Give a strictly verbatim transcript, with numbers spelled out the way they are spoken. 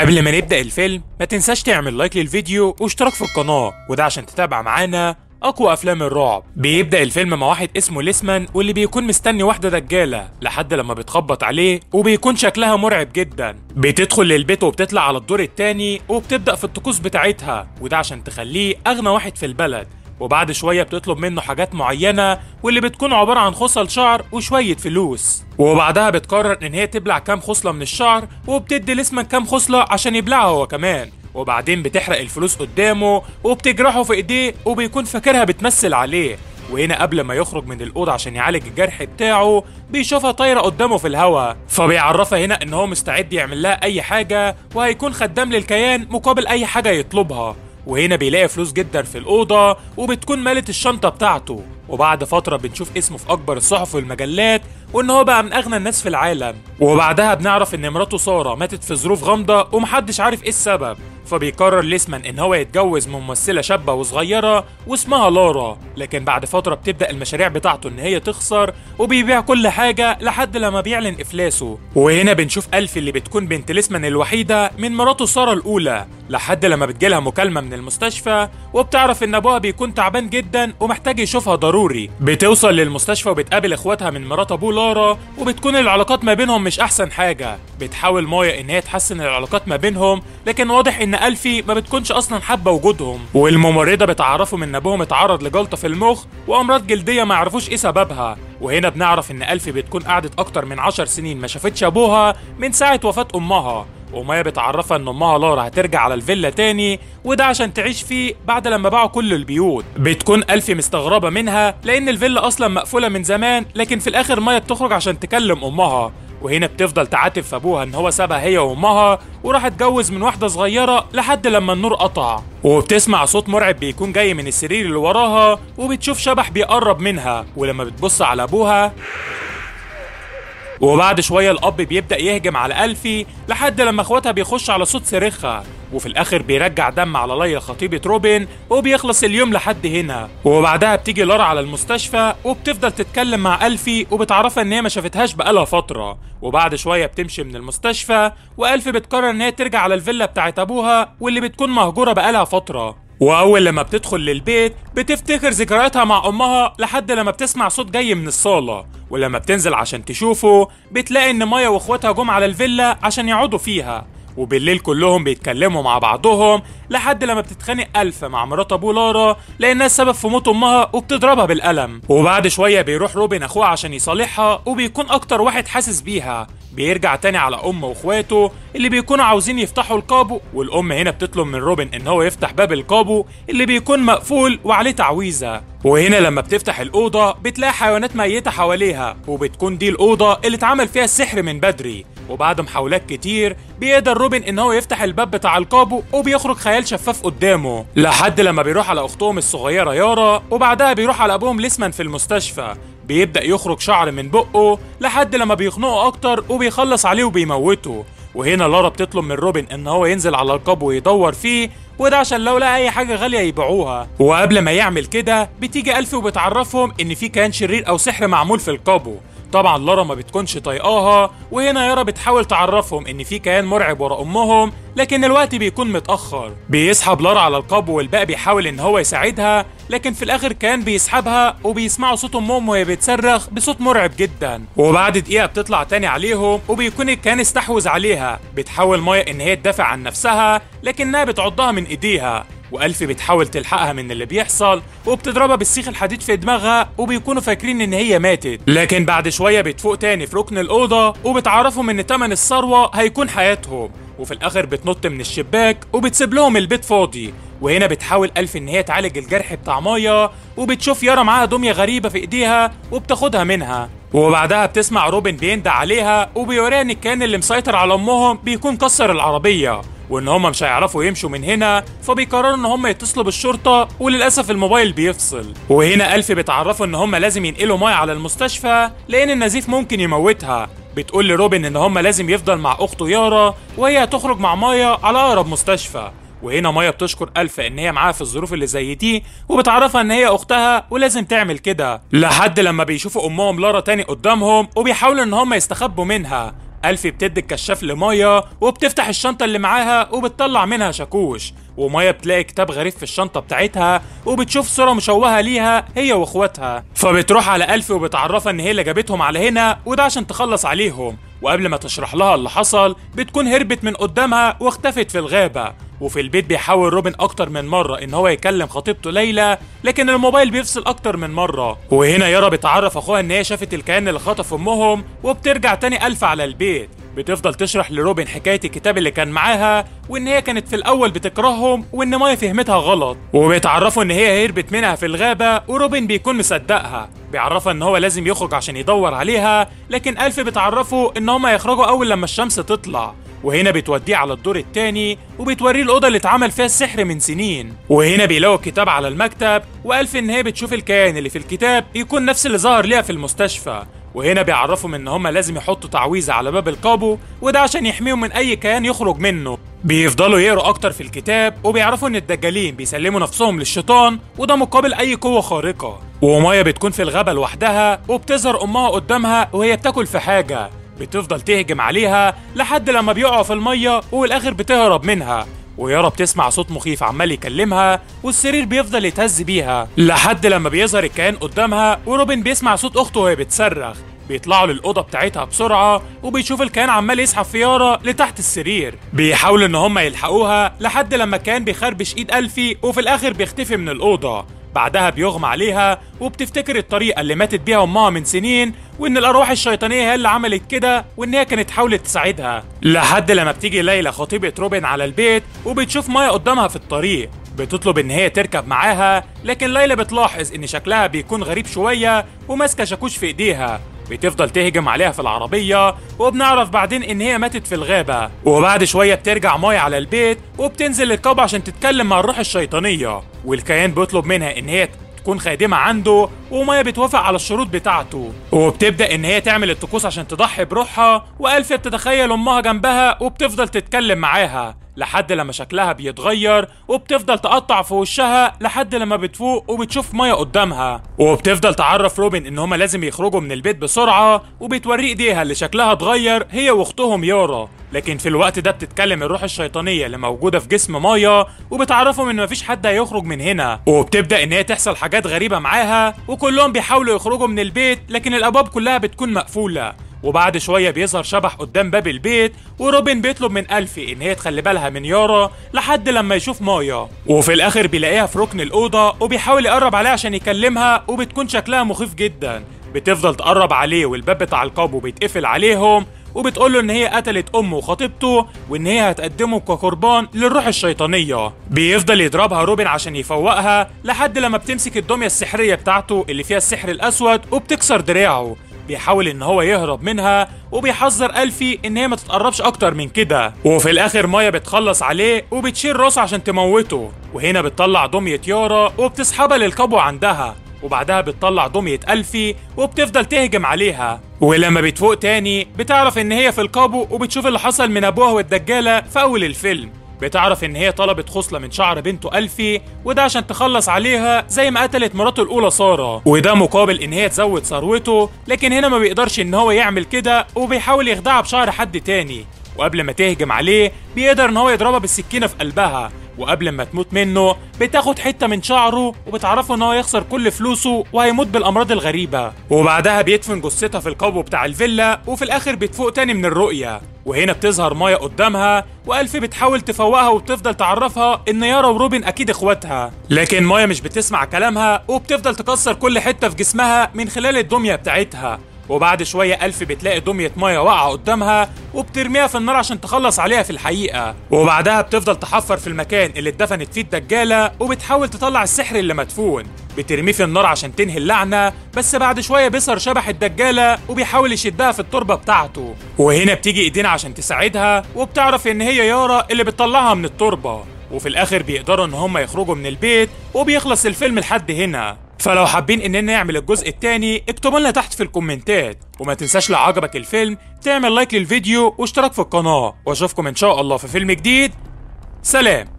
قبل ما نبدأ الفيلم ما تنساش تعمل لايك للفيديو واشتراك في القناة، وده عشان تتابع معانا أقوى أفلام الرعب. بيبدأ الفيلم مع واحد اسمه ليسمان، واللي بيكون مستني واحدة دجالة لحد لما بتخبط عليه وبيكون شكلها مرعب جدا. بتدخل للبيت وبتطلع على الدور التاني وبتبدأ في الطقوس بتاعتها، وده عشان تخليه أغنى واحد في البلد. وبعد شوية بتطلب منه حاجات معينة، واللي بتكون عبارة عن خصل شعر وشوية فلوس. وبعدها بتقرر ان هي تبلع كام خصلة من الشعر، وبتدي ليسمان كام خصلة عشان يبلعها هو كمان. وبعدين بتحرق الفلوس قدامه وبتجرحه في ايديه، وبيكون فاكرها بتمثل عليه. وهنا قبل ما يخرج من الأوضة عشان يعالج الجرح بتاعه بيشوفها طايرة قدامه في الهوا، فبيعرفها هنا ان هو مستعد يعمل لها اي حاجة، وهيكون خدام للكيان مقابل اي حاجة يطلبها. وهنا بيلاقي فلوس جدا في الأوضة، وبتكون مالت الشنطة بتاعته. وبعد فترة بنشوف اسمه في أكبر الصحف والمجلات، وإن هو بقى من أغنى الناس في العالم. وبعدها بنعرف إن مراته سارة ماتت في ظروف غامضة ومحدش عارف إيه السبب. فبيقرر ليسمان إن هو يتجوز من ممثلة شابة وصغيرة واسمها لارا. لكن بعد فترة بتبدأ المشاريع بتاعته إن هي تخسر، وبيبيع كل حاجة لحد لما بيعلن إفلاسه. وهنا بنشوف ألفي اللي بتكون بنت ليسمان الوحيدة من مراته سارة الأولى، لحد لما بتجيلها مكالمة من المستشفى وبتعرف إن أبوها بيكون تعبان جدا ومحتاج يشوفها ضروري. بتوصل للمستشفى وبتقابل إخواتها من مرات أبوه لارا، وبتكون العلاقات ما بينهم مش أحسن حاجة. بتحاول مايا إن هي تحسن العلاقات ما بينهم، لكن واضح إن ألفي ما بتكونش أصلا حابة وجودهم. والممرضة بتعرفهم إن أبوهم اتعرض لجلطة في المخ وأمراض جلدية ما يعرفوش إيه سببها. وهنا بنعرف إن ألفي بتكون قعدت أكتر من عشر سنين ما شافتش أبوها من ساعة وفاة أمها. ومايا بتعرفها ان امها لارا هترجع على الفيلا تاني، وده عشان تعيش فيه بعد لما باعوا كل البيوت. بتكون ألفي مستغربة منها لان الفيلا اصلا مقفولة من زمان، لكن في الاخر مايا بتخرج عشان تكلم امها. وهنا بتفضل تعاتب في ابوها ان هو سابها هي وامها وراح اتجوز من واحدة صغيرة لحد لما النور قطع. وبتسمع صوت مرعب بيكون جاي من السرير اللي وراها، وبتشوف شبح بيقرب منها. ولما بتبص على ابوها، وبعد شوية الأب بيبدأ يهجم على ألفي لحد لما اخواتها بيخش على صوت صريخها. وفي الآخر بيرجع دم على ليلى خطيبة روبن، وبيخلص اليوم لحد هنا. وبعدها بتيجي لارا على المستشفى وبتفضل تتكلم مع ألفي، وبتعرفها ان هي ما شافتهاش بقالها فترة. وبعد شوية بتمشي من المستشفى، وألفي بتقرر ان هي ترجع على الفيلا بتاعت ابوها واللي بتكون مهجورة بقالها فترة. واول لما بتدخل للبيت بتفتكر ذكرياتها مع امها لحد لما بتسمع صوت جاي من الصاله. ولما بتنزل عشان تشوفه بتلاقي ان مايا واخواتها جم على الفيلا عشان يقعدوا فيها. وبالليل كلهم بيتكلموا مع بعضهم لحد لما بتتخانق ألفا مع مرات ابو لارا لانها السبب في موت امها وبتضربها بالقلم. وبعد شويه بيروح روبن اخوها عشان يصالحها، وبيكون اكتر واحد حاسس بيها. بيرجع تاني على امه واخواته اللي بيكونوا عاوزين يفتحوا القابو، والام هنا بتطلب من روبن ان هو يفتح باب القابو اللي بيكون مقفول وعليه تعويذه. وهنا لما بتفتح الاوضه بتلاقي حيوانات ميته حواليها، وبتكون دي الاوضه اللي اتعمل فيها السحر من بدري. وبعد محاولات كتير بيقدر روبن ان هو يفتح الباب بتاع القابو، وبيخرج خيال شفاف قدامه لحد لما بيروح على اختهم الصغيره يارا. وبعدها بيروح على ابوهم ليسمان في المستشفى. بيبدأ يخرج شعر من بقه لحد لما بيخنقه اكتر وبيخلص عليه وبيموته. وهنا لارا بتطلب من روبن ان هو ينزل على القابو ويدور فيه، وده عشان لو لقى اي حاجه غاليه يبيعوها. وقبل ما يعمل كده بتيجي ألفي وبتعرفهم ان في كيان شرير او سحر معمول في القابو. طبعا لارا ما بتكونش طايقاها، وهنا يارا بتحاول تعرفهم ان في كيان مرعب ورا امهم، لكن الوقت بيكون متاخر. بيسحب لارا على القابو والباقي بيحاول ان هو يساعدها، لكن في الاخر كان بيسحبها، وبيسمعوا صوت امهم وهي بتصرخ بصوت مرعب جدا. وبعد دقيقه بتطلع تاني عليهم، وبيكون الكيان استحوذ عليها. بتحاول مايا ان هي تدافع عن نفسها، لكنها بتعضها من ايديها. وألفي بتحاول تلحقها من اللي بيحصل، وبتضربها بالسيخ الحديد في دماغها، وبيكونوا فاكرين ان هي ماتت. لكن بعد شويه بتفوق تاني في ركن الاوضه، وبتعرفهم ان تمن الثروه هيكون حياتهم. وفي الاخر بتنط من الشباك وبتسيب لهم البيت فاضي. وهنا بتحاول ألفي ان هي تعالج الجرح بتاع مايا، وبتشوف يارا معاها دميه غريبه في ايديها وبتاخدها منها. وبعدها بتسمع روبن بيندع عليها، وبيوريها ان الكيان اللي مسيطر على امهم بيكون كسر العربيه، وان هم مش هيعرفوا يمشوا من هنا. فبيقرروا ان هم يتصلوا بالشرطه، وللاسف الموبايل بيفصل. وهنا ألفي بتعرفوا ان هم لازم ينقلوا مايا على المستشفى لان النزيف ممكن يموتها. بتقول لروبن ان هم لازم يفضل مع اخته يارا، وهي هتخرج مع مايا على اقرب مستشفى. وهنا مايا بتشكر ألفا ان هي معاها في الظروف اللي زي دي، وبتعرفها ان هي اختها ولازم تعمل كده. لحد لما بيشوفوا امهم لارا تاني قدامهم، وبيحاولوا ان هم يستخبوا منها. ألفي بتدي الكشاف لمايا وبتفتح الشنطة اللي معاها وبتطلع منها شاكوش، ومايا بتلاقي كتاب غريب في الشنطة بتاعتها وبتشوف صورة مشوهة ليها هي واخواتها، فبتروح على ألفي وبتعرفها ان هي اللي جابتهم على هنا وده عشان تخلص عليهم. وقبل ما تشرح لها اللي حصل بتكون هربت من قدامها واختفت في الغابة. وفي البيت بيحاول روبن اكتر من مرة ان هو يكلم خطيبته ليلى، لكن الموبايل بيفصل اكتر من مرة. وهنا يارا بتعرف اخوها ان هي شافت الكائن اللي خطف امهم، وبترجع تاني ألف على البيت. بتفضل تشرح لروبن حكاية الكتاب اللي كان معاها، وان هي كانت في الاول بتكرههم وان مايا فهمتها غلط، وبيتعرفوا ان هي هربت منها في الغابة، وروبن بيكون مصدقها. بيعرفها ان هو لازم يخرج عشان يدور عليها، لكن ألف بتعرفه ان هما يخرجوا اول لما الشمس تطلع. وهنا بتوديه على الدور التاني وبتوريه الأوضة اللي اتعمل فيها السحر من سنين. وهنا بيلاقوا الكتاب على المكتب، وألف ان هي بتشوف الكيان اللي في الكتاب يكون نفس اللي ظهر ليها في المستشفى. وهنا بيعرفهم ان هما لازم يحطوا تعويذة على باب القابو، وده عشان يحميهم من اي كيان يخرج منه. بيفضلوا يقروا اكتر في الكتاب وبيعرفوا ان الدجالين بيسلموا نفسهم للشيطان، وده مقابل اي قوة خارقة. ومايا بتكون في الغابة لوحدها وبتظهر امها قدامها وهي بتاكل في حاجة، بتفضل تهجم عليها لحد لما بيقعوا في المية والاخر بتهرب منها. ويارا بتسمع صوت مخيف عمال يكلمها، والسرير بيفضل يتهز بيها لحد لما بيظهر الكيان قدامها. وروبن بيسمع صوت اخته وهي بتصرخ، بيطلعوا للأوضة بتاعتها بسرعة وبيشوف الكيان عمال يسحب في يارا لتحت السرير. بيحاولوا ان هم يلحقوها لحد لما الكيان بيخربش ايد ألفي، وفي الاخر بيختفي من الأوضة. بعدها بيغمى عليها وبتفتكر الطريقة اللي ماتت بيها امها من سنين، وان الارواح الشيطانية هي اللي عملت كده، وان هي كانت حاولت تساعدها. لحد لما بتيجي ليلى خطيبة روبن على البيت وبتشوف مايا قدامها في الطريق، بتطلب ان هي تركب معاها، لكن ليلى بتلاحظ ان شكلها بيكون غريب شوية وماسكة شاكوش في ايديها. بتفضل تهجم عليها في العربية، وبنعرف بعدين ان هي ماتت في الغابة. وبعد شوية بترجع مايا على البيت وبتنزل القبو عشان تتكلم مع الروح الشيطانية، والكيان بيطلب منها ان هي تكون خادمة عنده، ومايا بتوافق على الشروط بتاعته. وبتبدأ ان هي تعمل الطقوس عشان تضحي بروحها، وألفي بتتخيل امها جنبها وبتفضل تتكلم معاها لحد لما شكلها بيتغير، وبتفضل تقطع في وشها لحد لما بتفوق وبتشوف مايا قدامها. وبتفضل تعرف روبن ان هما لازم يخرجوا من البيت بسرعة، وبتوريه ايديها اللي شكلها اتغير هي واختهم يارا. لكن في الوقت ده بتتكلم الروح الشيطانية اللي موجودة في جسم مايا، وبتعرفهم ان مفيش حد هيخرج من هنا. وبتبدأ ان هي تحصل حاجات غريبة معاها، وكلهم بيحاولوا يخرجوا من البيت لكن الابواب كلها بتكون مقفولة. وبعد شوية بيظهر شبح قدام باب البيت، وروبن بيطلب من ألفي ان هي تخلي بالها من يارا لحد لما يشوف مايا. وفي الاخر بيلاقيها في ركن الأوضة وبيحاول يقرب عليها عشان يكلمها، وبتكون شكلها مخيف جدا. بتفضل تقرب عليه والباب بتاع القابو بيتقفل عليهم، وبتقوله ان هي قتلت امه وخطيبته، وان هي هتقدمه كقربان للروح الشيطانية. بيفضل يضربها روبن عشان يفوقها لحد لما بتمسك الدمية السحرية بتاعته اللي فيها السحر الاسود وبتكسر دراعه. بيحاول ان هو يهرب منها، وبيحذر ألفي ان هي ما تتقربش اكتر من كده. وفي الاخر مايا بتخلص عليه وبتشيل راسه عشان تموته. وهنا بتطلع دمية يارا وبتسحبها للقبو عندها، وبعدها بتطلع دمية ألفي وبتفضل تهجم عليها. ولما بتفوق تاني بتعرف ان هي في القابو، وبتشوف اللي حصل من ابوها والدجالة في اول الفيلم. بتعرف ان هي طلبت خصلة من شعر بنته ألفي، وده عشان تخلص عليها زي ما قتلت مراته الاولى سارة، وده مقابل ان هي تزود ثروته. لكن هنا ما بيقدرش ان هو يعمل كده، وبيحاول يخدعها بشعر حد تاني. وقبل ما تهجم عليه بيقدر ان هو يضربها بالسكينة في قلبها، وقبل ما تموت منه بتاخد حتة من شعره، وبتعرفه ان هو يخسر كل فلوسه وهيموت بالامراض الغريبة. وبعدها بيدفن جثتها في القبو بتاع الفيلا، وفي الاخر بتفوق تاني من الرؤية. وهنا بتظهر مايا قدامها، وألفي بتحاول تفوقها وبتفضل تعرفها ان يارا وروبن اكيد اخواتها. لكن مايا مش بتسمع كلامها، وبتفضل تكسر كل حتة في جسمها من خلال الدمية بتاعتها. وبعد شوية ألفي بتلاقي دمية مايا واقعة قدامها، وبترميها في النار عشان تخلص عليها في الحقيقة. وبعدها بتفضل تحفر في المكان اللي اتدفنت فيه الدجالة، وبتحاول تطلع السحر اللي مدفون. بترميه في النار عشان تنهي اللعنة، بس بعد شوية بيظهر شبح الدجالة وبيحاول يشدها في التربة بتاعته. وهنا بتيجي ايدينا عشان تساعدها، وبتعرف ان هي يارا اللي بتطلعها من التربة. وفي الاخر بيقدروا ان هم يخرجوا من البيت، وبيخلص الفيلم لحد هنا. فلو حابين اننا نعمل الجزء الثاني اكتبوا لنا تحت في الكومنتات، وما تنساش لو عجبك الفيلم تعمل لايك للفيديو واشتراك في القناة، واشوفكم ان شاء الله في فيلم جديد. سلام.